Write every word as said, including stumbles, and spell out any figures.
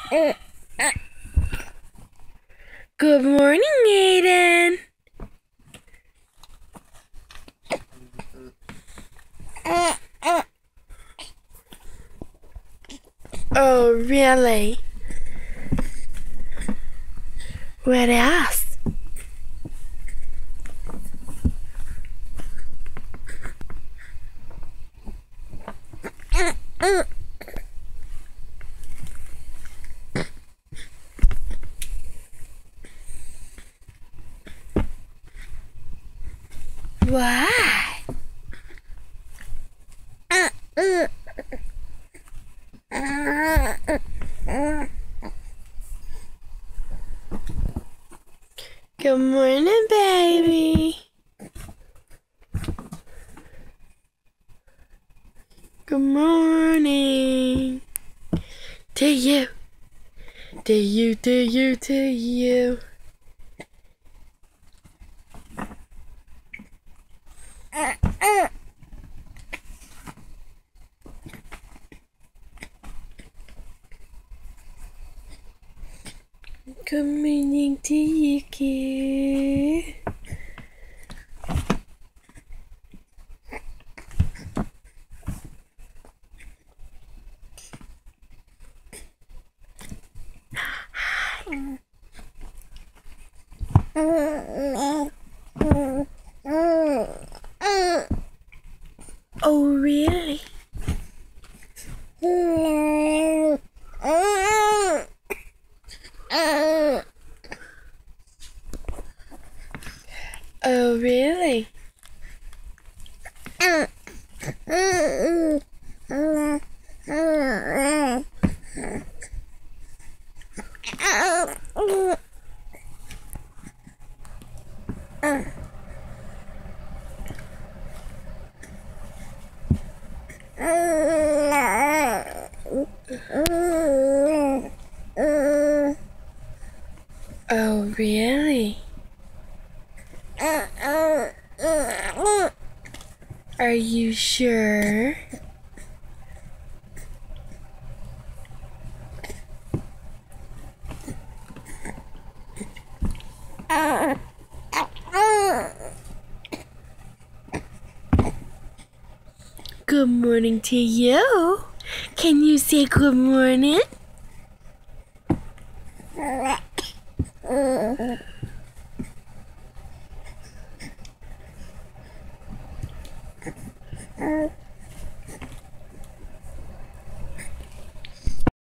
Good morning, Aiden. Oh, really? What else? Why? Good morning, baby. Good morning. To you. To you, to you, to you. Good morning to you, kid. Oh, really? Oh, really? Oh, really? Are you sure? Good morning to you. Can you say good morning?